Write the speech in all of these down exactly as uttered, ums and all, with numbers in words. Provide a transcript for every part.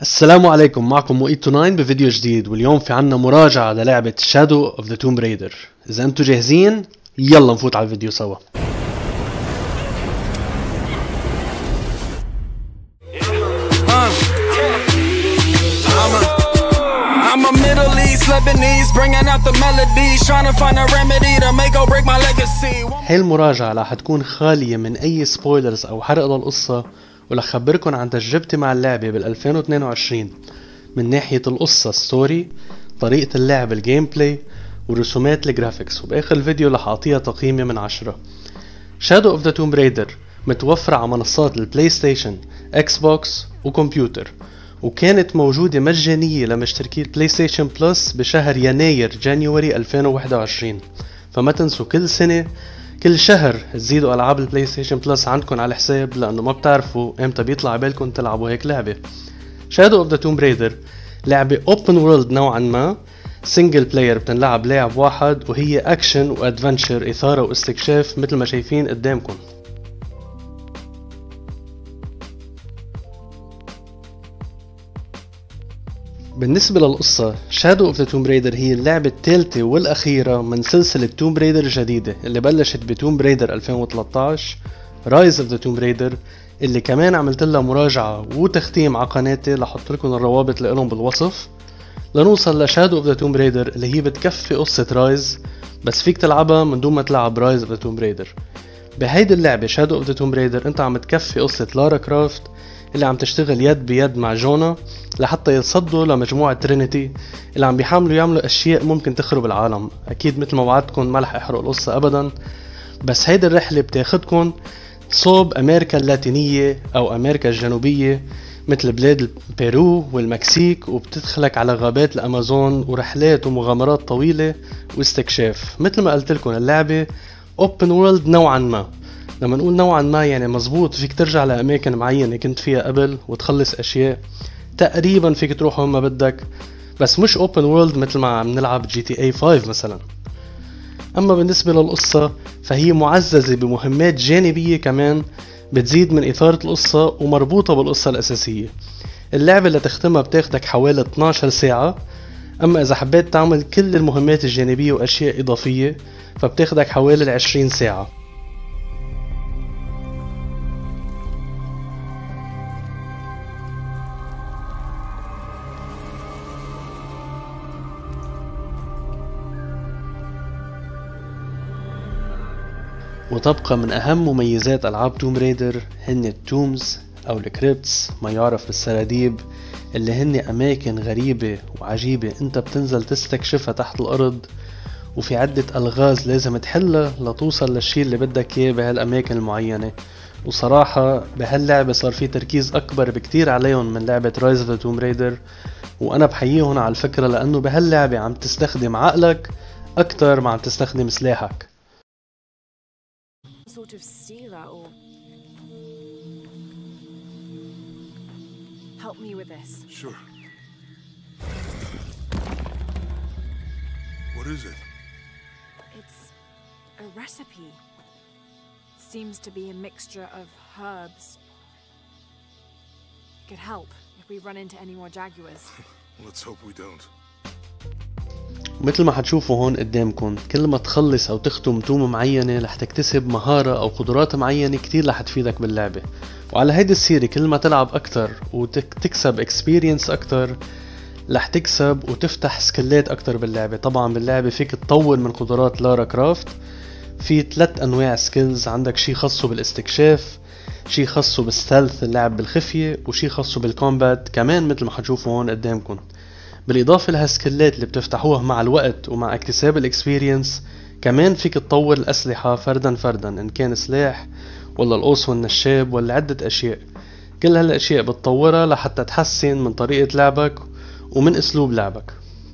السلام عليكم، معكم مؤيد تسعة بفيديو جديد، واليوم في عنا مراجعة للعبة Shadow of the Tomb Raider. إذا أنتم جاهزين يلا نفوت على الفيديو سوا. هاي المراجعة رح تكون خالية من أي سبويلرز أو حرق للقصة، ورح خبركن عن تجربتي مع اللعبة بال ألفين واثنين وعشرين من ناحية القصة ستوري، طريقة اللعب الجيم بلاي، ورسومات الجرافيكس. وبآخر الفيديو رح أعطيها تقييمي من عشرة. Shadow of the Tomb Raider متوفرة على منصات البلاي ستيشن، اكس بوكس وكمبيوتر، وكانت موجودة مجانية لمشتركي البلاي ستيشن بلس بشهر يناير جانيوري ألفين وواحد وعشرين. فما تنسوا كل سنة كل شهر تزيدوا ألعاب البلاي ستيشن بلس عندكم على الحساب، لأنه ما بتعرفوا امتى بيطلع بالكم تلعبوا هيك لعبة. Shadow of the Tomb Raider لعبة open world نوعا ما، سنجل بلاير، بتنلعب لاعب واحد، وهي اكشن وادفنتشر، اثارة واستكشاف مثل ما شايفين قدامكم. بالنسبة للقصة، Shadow of the Tomb Raider هي اللعبة الثالثة والأخيرة من سلسلة توم برايدر الجديدة اللي بلشت بتوم برايدر ألفين وثلاثة عشر، Rise of the Tomb Raider اللي كمان عملت لها مراجعة وتختيم على قناتي، لحط لكم الروابط لهم بالوصف، لنوصل ل Shadow of the Tomb Raider اللي هي بتكفي قصة رايز، بس فيك تلعبها من دون ما تلعب Rise of the Tomb Raider. بهيدي اللعبة Shadow of the Tomb Raider انت عم تكفي قصة لارا كرافت اللي عم تشتغل يد بيد مع جونا لحتى يتصدوا لمجموعة ترينيتي اللي عم بيحاولوا يعملوا اشياء ممكن تخرب العالم. اكيد مثل ما وعدتكم ما رح احرق القصة ابدا، بس هيدي الرحلة بتاخدكم صوب امريكا اللاتينية او امريكا الجنوبية مثل بلاد بيرو والمكسيك، وبتدخلك على غابات الامازون ورحلات ومغامرات طويلة واستكشاف. مثل ما قلت لكم اللعبة open world نوعا ما. لما نقول نوعا ما يعني مزبوط، فيك ترجع لأماكن معينة كنت فيها قبل وتخلص أشياء، تقريبا فيك تروح وين ما بدك، بس مش open world مثل ما عم نلعب جي تي اي خمسة مثلا. أما بالنسبة للقصة فهي معززة بمهمات جانبية كمان بتزيد من إثارة القصة ومربوطة بالقصة الأساسية. اللعبة اللي تختمها بتاخدك حوالي اثنتا عشرة ساعة، أما إذا حبيت تعمل كل المهمات الجانبية وأشياء إضافية فبتاخدك حوالي عشرين ساعة. وتبقى من أهم مميزات ألعاب توم رايدر هن التومز أو الكريبتس، ما يعرف بالسراديب، اللي هن أماكن غريبة وعجيبة أنت بتنزل تستكشفها تحت الأرض، وفي عدة ألغاز لازم تحلها لتوصل للشي اللي بدك إياه بهالأماكن المعينة. وصراحة بهاللعبة صار في تركيز أكبر بكتير عليهم من لعبة Rise of the Tomb Raider، وأنا بحييهم على الفكرة، لأنه بهاللعبة عم تستخدم عقلك أكتر ما عم تستخدم سلاحك. Sort of steal that or help me with this. Sure. What is it? It's a recipe. Seems to be a mixture of herbs. It could help if we run into any more jaguars. Let's hope we don't. مثل ما حتشوفوا هون قدامكم، كل ما تخلص او تختم توم معينة رح تكتسب مهارة او قدرات معينة كتير رح تفيدك باللعبة. وعلى هيدي السيرة كل ما تلعب اكتر وتكسب اكسبيرينس اكتر رح تكسب وتفتح سكلات اكتر باللعبة. طبعا باللعبة فيك تطور من قدرات لارا كرافت، في ثلاث انواع سكيلز، عندك شي خاصه بالاستكشاف، شي خاصه بالستيلث اللعب بالخفية، وشي خاصه بالكومبات كمان مثل ما حتشوفوا هون قدامكم. بالإضافة لهالسكلات اللي بتفتحوها مع الوقت ومع اكتساب الاكسبيرينس، كمان فيك تطور الأسلحة فردا فردا، إن كان سلاح ولا القوس والنشاب ولا عدة أشياء. كل هالأشياء بتطورها لحتى تحسن من طريقة لعبك ومن أسلوب لعبك.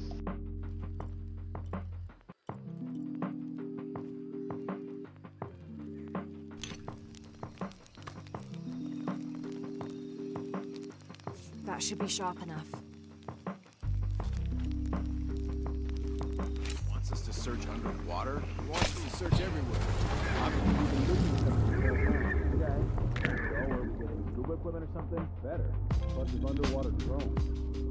That should be sharp enough. Wants us to search underwater? He wants us to search everywhere. I'm even looking at equipment or something? Better. A bunch of underwater drones.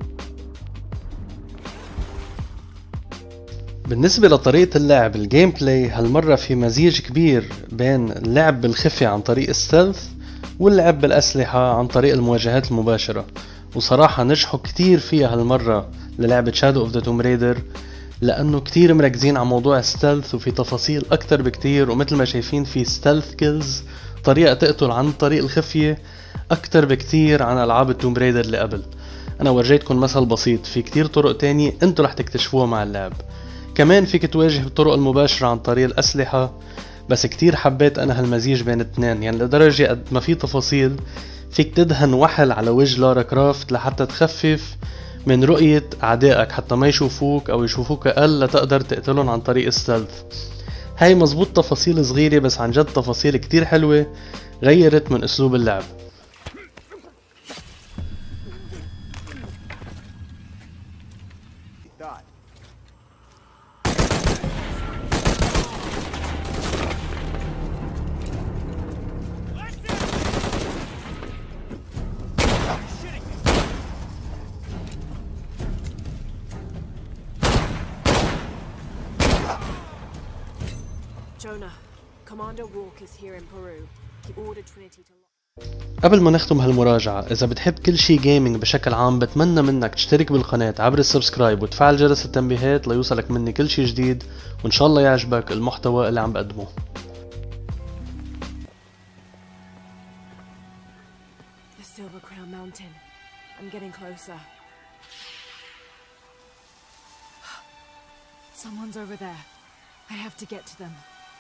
بالنسبة لطريقة اللعب الجيم بلاي هالمرة في مزيج كبير بين اللعب بالخفية عن طريق الستيلث واللعب بالأسلحة عن طريق المواجهات المباشرة، وصراحة نجحوا كتير فيها هالمرة للعبة Shadow of the Tomb Raider لأنه كتير مركزين على موضوع الستيلث وفي تفاصيل أكتر بكتير، ومثل ما شايفين في ستيلث كيلز طريقة تقتل عن طريق الخفية أكتر بكتير عن ألعاب التوم برايدر اللي قبل. أنا ورجيتكم مثل بسيط، في كتير طرق تانية انتو رح تكتشفوها مع اللعب. كمان فيك تواجه بالطرق المباشرة عن طريق الأسلحة، بس كتير حبيت أنا هالمزيج بين الاثنين، يعني لدرجة قد ما في تفاصيل فيك تدهن وحل على وجه لارا كرافت لحتى تخفف من رؤية أعدائك حتى ما يشوفوك أو يشوفوك أقل لتقدر تقتلهم عن طريق الستيلث. هاي مزبوط تفاصيل صغيرة بس عن جد تفاصيل كتير حلوة غيرت من أسلوب اللعب. Jonah, Commander Rourke is here in Peru. He ordered Trinity to lock. قبل ما نختم هالمراجعة، إذا بتحب كل شي جيمنج بشكل عام بتمنى منك تشترك بالقناة عبر السبسكرايب وتفعل جرس التنبيهات ليوصلك مني كل شي جديد، وإن شاء الله يعجبك المحتوى اللي عم بقدمه. The Silver Crown Mountain. I'm getting closer. Someone's over there. I have to get to them.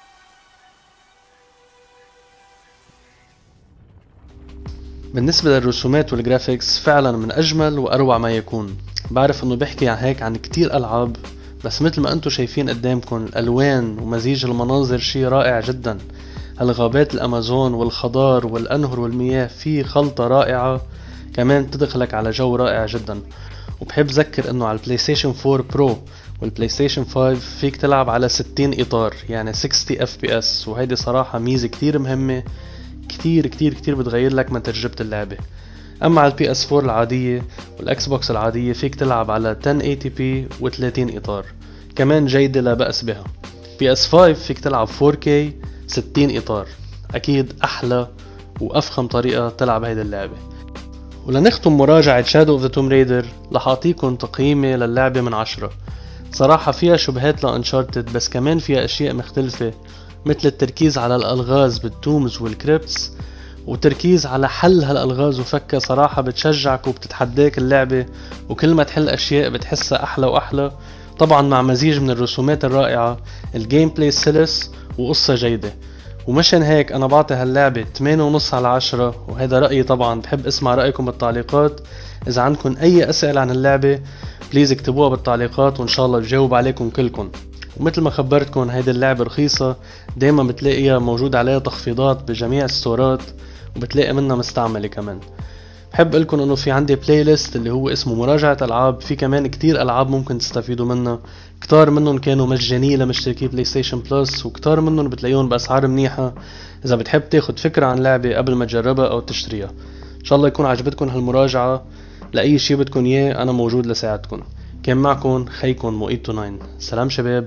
بالنسبة للرسومات والجرافيكس فعلا من أجمل وأروع ما يكون. بعرف إنه بحكي عن هيك عن كتير ألعاب، بس مثل ما أنتو شايفين قدامكم الألوان ومزيج المناظر شي رائع جدا. هالغابات الأمازون والخضار والأنهر والمياه في خلطة رائعة، كمان تدخلك على جو رائع جدا. وبحب ذكر إنه على البلاي ستيشن فور برو والبلاي ستيشن فايف فيك تلعب على ستين إطار، يعني ستين اف بي اس، وهيدي صراحة ميزة كتير مهمة كتير كتير كتير بتغير لك من تجربة اللعبة. اما على البي اس فور العادية والاكس بوكس العادية فيك تلعب على عشرة ثمانين بي و30 اطار، كمان جيدة لا بأس بها. بي اس فايف فيك تلعب فور كي ستين اطار، اكيد احلى وافخم طريقة تلعب هيدي اللعبة. ولنختم مراجعة Shadow of the Tomb Raider رح اعطيكم تقييمي للعبة من عشرة. صراحة فيها شبهات لأنشارتد، بس كمان فيها اشياء مختلفة مثل التركيز على الألغاز بالتومز والكريبتس وتركيز على حل هالألغاز وفكة. صراحة بتشجعك وبتتحداك اللعبة، وكل ما تحل أشياء بتحسها أحلى وأحلى، طبعا مع مزيج من الرسومات الرائعة، الجيم بلاي سلس وقصة جيدة. ومشان هيك أنا بعطي هاللعبة ثمانية ونص على عشرة، وهذا رأيي طبعا. بحب اسمع رأيكم بالتعليقات. إذا عندكم أي أسئلة عن اللعبة بليز اكتبوها بالتعليقات وإن شاء الله بجاوب عليكم كلكم. ومثل ما خبرتكم هيدي اللعبة رخيصة، دايما بتلاقيها موجود عليها تخفيضات بجميع الستورات وبتلاقي منها مستعملة كمان. بحب لكم انه في عندي بلاي ليست اللي هو اسمه مراجعة العاب، في كمان كتير العاب ممكن تستفيدوا منها. كتار منهم كانوا مجانية لمشتركي بلاي ستيشن بلس، وكتار منهم بتلاقيهم بأسعار منيحة اذا بتحب تاخد فكرة عن لعبة قبل ما تجربها او تشتريها. ان شاء الله يكون عجبتكم هالمراجعة. لأي شي بدكم اياه انا موجود لساعدكم. كان معكم خيكم موئيتو تسعة. سلام شباب.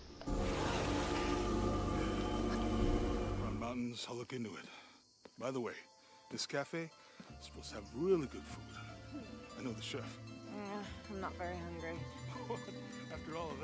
I'll look into it. By the way, this cafe is supposed to have really good food. I know the chef. Uh, I'm not very hungry. After all of